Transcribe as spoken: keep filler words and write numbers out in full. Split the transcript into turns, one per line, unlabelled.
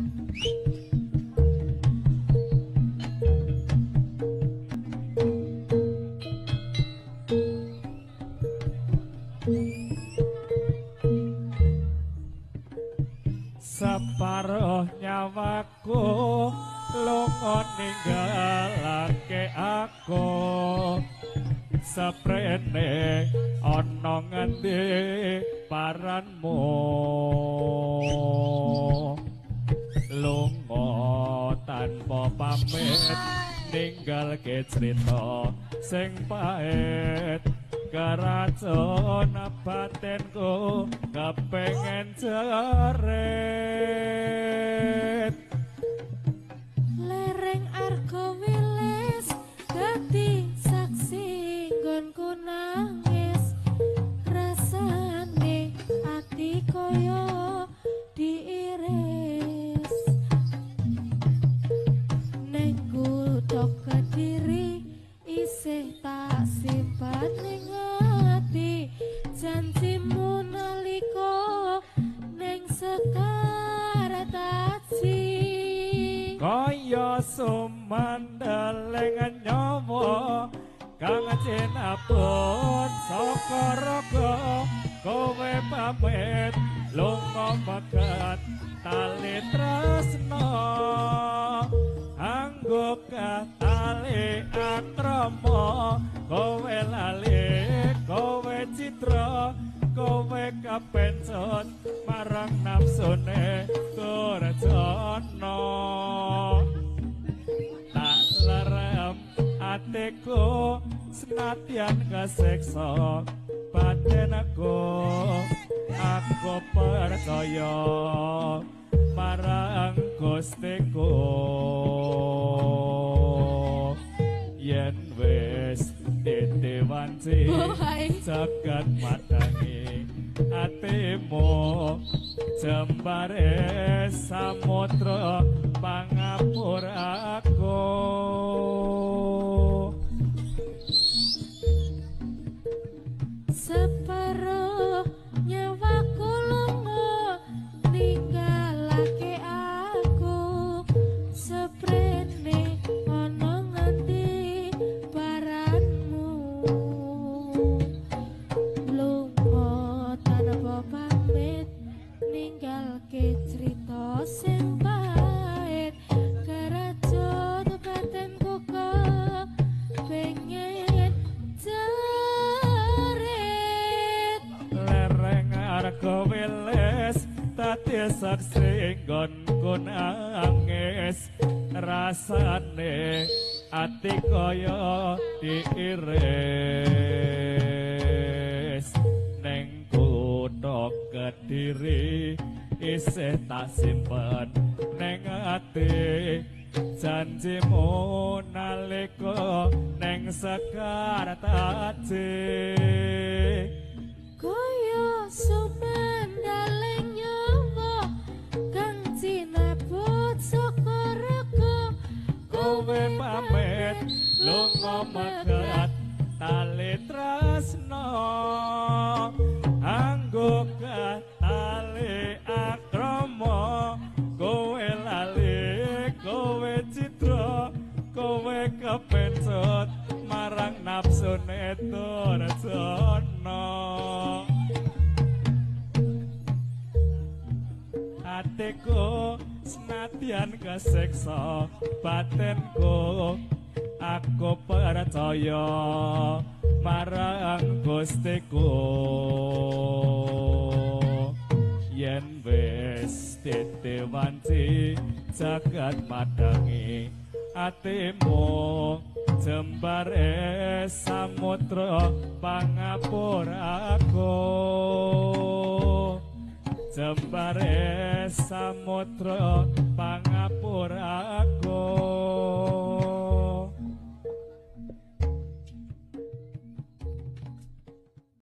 Separuh nyawaku lunga ninggalake aku seprene ana ngendi paranmu lunga tanpa pamit ninggalke crita sing pahit keracun batinku kepengen jerit
lereng argo wilis dadi saksi nggonku nangis rasane ati koyo diiris ning kuthuk Kediri isih tak simpan ning ati janjimu nalika ning Sekar Taji
kaya sumandeleng nyawa kang jenabun saka raga kowe pamit lunga megat tali tresna anggo tali akrama kowe lali kowe citra kowe kapencut marang nafsune Durjana tak lerem atiku senadyan kesiksa batinku aku percaya marang Gustiku yen wis ditewanci jagat madangi atimu jembare samudra pangapuraku
separuh nyawaku lunga ninggalake aku seprene ana ngendi paranmu lunga tanpa pamit ninggalke crita sing pahit kerajaan batinku kepengen jerit
lereng arga wilis dadi saksi nggonku nangis rasane ati kaya diiris ning kutha Kediri isih tak simpen ning ati janjimu nalika ning Sekar Taji
kaya sumandaleng nyawa kang cinabut saka raga
kowe pamit lunga megat tali tresna anggo tali akrama kowe lali kowe citra kowe kepencut marang nafsune Durjana atiku senadyan kesiksa batinku aku percaya marang Gustiku yen wis ditewanci jagat madangi atimu jembare samudra pangapuraku jembare samudra pangapuraku